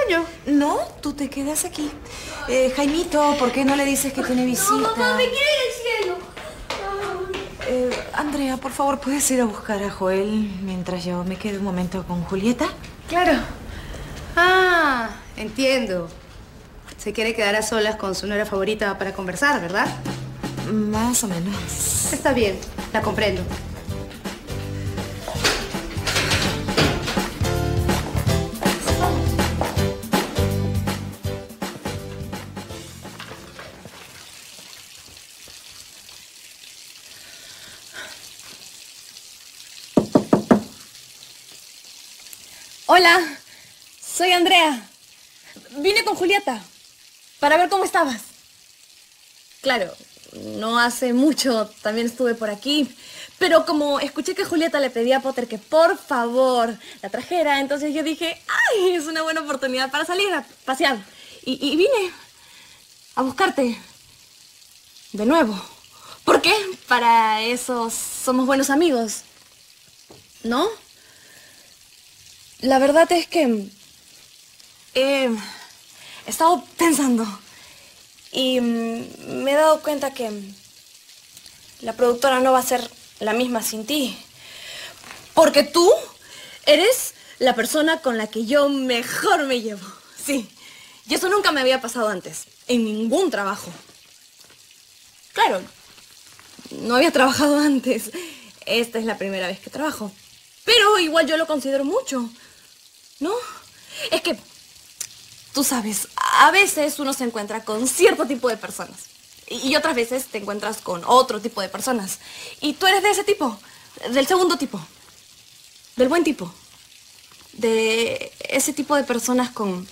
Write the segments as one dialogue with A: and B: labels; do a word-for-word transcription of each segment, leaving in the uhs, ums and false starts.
A: baño.
B: No, tú te quedas aquí. Eh, Jaimito, ¿por qué no le dices que tiene visita?
A: No, mamá, me quiere en el cielo.
B: Eh, Andrea, por favor, ¿puedes ir a buscar a Joel mientras yo me quedo un momento con Julieta?
A: Claro. Ah, entiendo. Se quiere quedar a solas con su nuera favorita para conversar, ¿verdad?
B: Más o menos.
A: Está bien, la comprendo. Hola, soy Andrea. Vine con Julieta para ver cómo estabas. Claro, no hace mucho también estuve por aquí, pero como escuché que Julieta le pedía a Potter que por favor la trajera, entonces yo dije, ¡ay! Es una buena oportunidad para salir a pasear. Y, y vine a buscarte de nuevo. ¿Por qué? Para eso somos buenos amigos, ¿no? La verdad es que he estado pensando y me he dado cuenta que la productora no va a ser la misma sin ti. Porque tú eres la persona con la que yo mejor me llevo. Sí, y eso nunca me había pasado antes, en ningún trabajo. Claro, no había trabajado antes. Esta es la primera vez que trabajo. Pero igual yo lo considero mucho. ¿No? Es que, tú sabes, a veces uno se encuentra con cierto tipo de personas. Y otras veces te encuentras con otro tipo de personas. Y tú eres de ese tipo, del segundo tipo. Del buen tipo. De ese tipo de personas con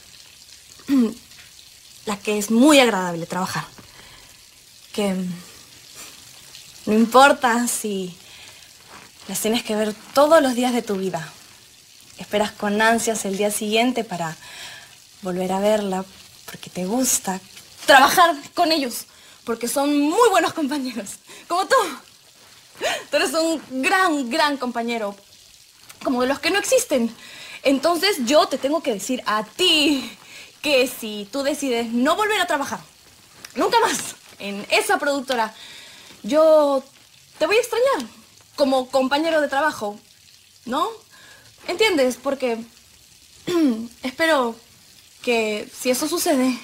A: la que es muy agradable trabajar. Que no importa si las tienes que ver todos los días de tu vida. Esperas con ansias el día siguiente para volver a verla porque te gusta trabajar con ellos, porque son muy buenos compañeros, como tú. Tú eres un gran, gran compañero, como de los que no existen. Entonces yo te tengo que decir a ti que si tú decides no volver a trabajar nunca más en esa productora, yo te voy a extrañar como compañero de trabajo, ¿no? ¿Entiendes? Porque espero que si eso sucede,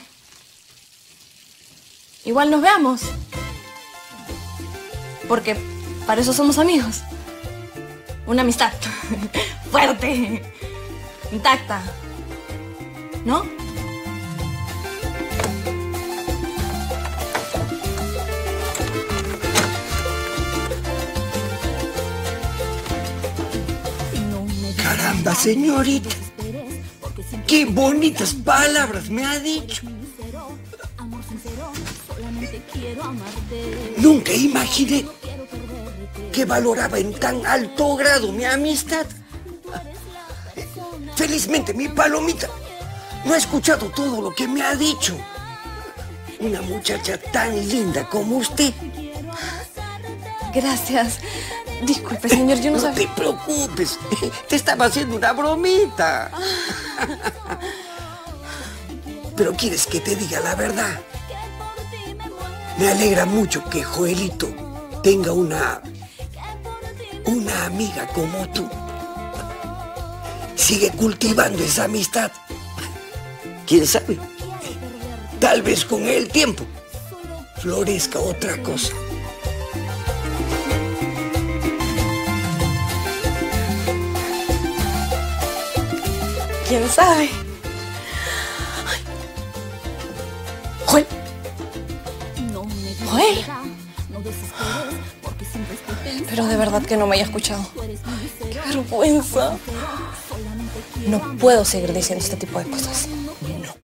A: igual nos veamos. Porque para eso somos amigos. Una amistad fuerte, intacta, ¿no?
C: Caramba, señorita. Qué bonitas palabras me ha dicho. Nunca imaginé que valoraba en tan alto grado mi amistad. Felizmente mi palomita no ha escuchado todo lo que me ha dicho. Una muchacha tan linda como usted.
A: Gracias. Disculpe, señor, yo no,
C: no
A: sabía...
C: No te preocupes, te estaba haciendo una bromita. Pero ¿quieres que te diga la verdad? Me alegra mucho que Joelito tenga una... una amiga como tú. Sigue cultivando esa amistad. ¿Quién sabe? Tal vez con el tiempo florezca otra cosa.
A: ¿Quién sabe? Ay. ¡Joel! ¡Joel! Pero de verdad que no me haya escuchado. ¡Qué vergüenza! No puedo seguir diciendo este tipo de cosas.